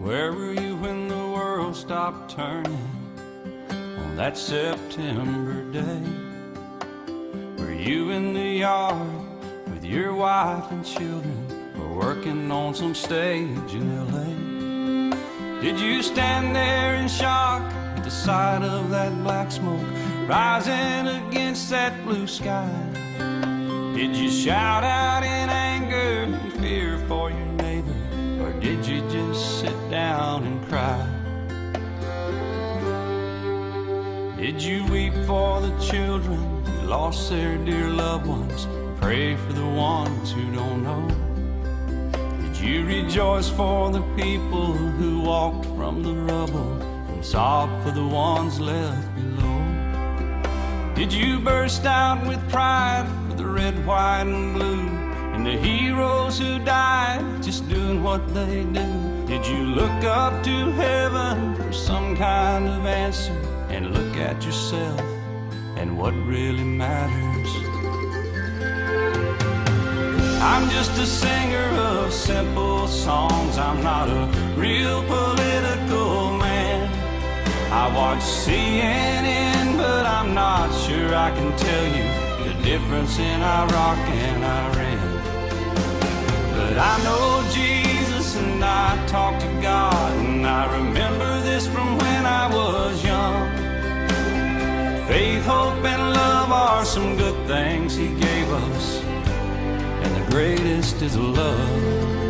Where were you when the world stopped turning on that September day? Were you in the yard with your wife and children, or working on some stage in LA? Did you stand there in shock at the sight of that black smoke rising against that blue sky? Did you shout out in anger and fear for your neighbor, or did you just sit down and cry? Did you weep for the children who lost their dear loved ones, pray for the ones who don't know? Did you rejoice for the people who walked from the rubble and sob for the ones left below? Did you burst out with pride for the red, white, and blue, and the heroes who died just doing what they do? Did you look up to heaven for some kind of answer, and look at yourself and what really matters? I'm just a singer of simple songs. I'm not a real political man. I watch CNN, but I'm not sure I can tell you the difference in Iraq and Iran. But I know Jesus and I talk to God, and I remember this from when I was young. Faith, hope, and love are some good things He gave us, and the greatest is love.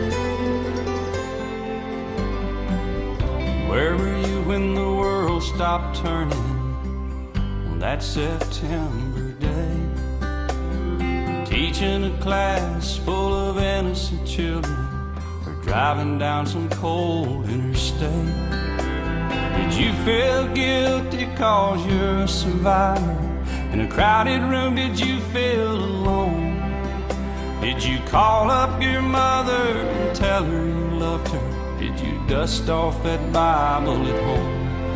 Where were you when the world stopped turning on that September day? Teaching a class full of innocent children, or driving down some cold interstate? Did you feel guilty cause you're a survivor? In a crowded room, did you feel alone? Did you call up your mother and tell her you loved her? Did you dust off that Bible at home?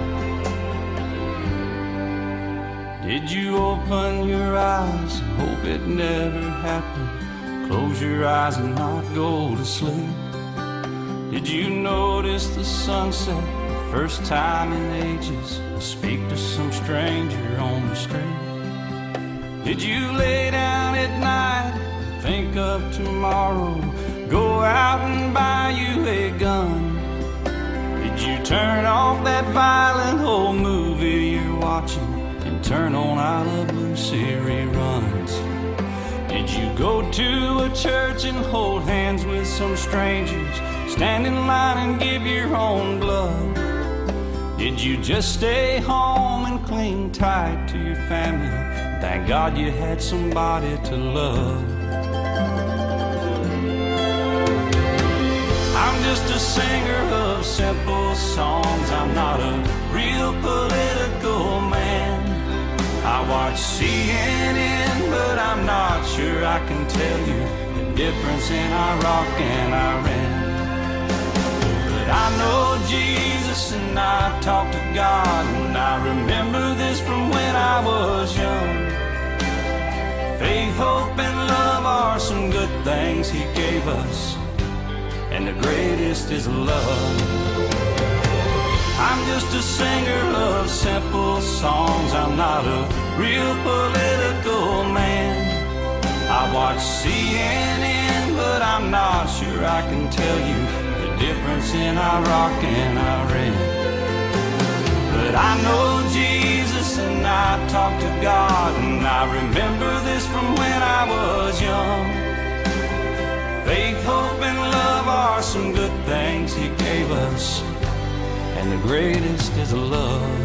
Did you open your eyes and hope it never happened? Close your eyes and not go to sleep? Did you notice the sunset the first time in ages, and speak to some stranger on the street? Did you lay down at night and think of tomorrow, go out and buy you a gun? Did you turn off that violent old movie you're watching and turn on I Love Lucy reruns? Did you go to a church and hold hands with some strangers, stand in line and give your own blood? Did you just stay home and cling tight to your family? Thank God you had somebody to love. I'm just a singer of simple songs. I'm not a real political man. I watch CNN, but I'm not sure I can tell you the difference in Iraq and Iran. But I know Jesus and I talk to God, and I remember this from when I was young. Faith, hope, and love are some good things He gave us, and the greatest is love. I'm just a singer of simple songs. I'm not a real political man. I watch CNN, but I'm not sure I can tell you the difference in Iraq and Iran. But I know Jesus and I talk to God, and I remember this from when I was young. Faith, hope, and love are some good things He gave us, and the greatest is love.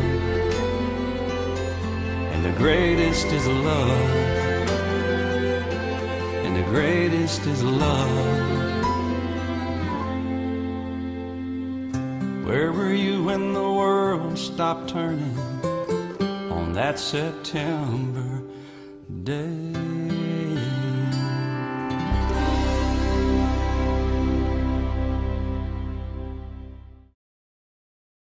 And the greatest is love. And the greatest is love. Where were you when the world stopped turning on that September day?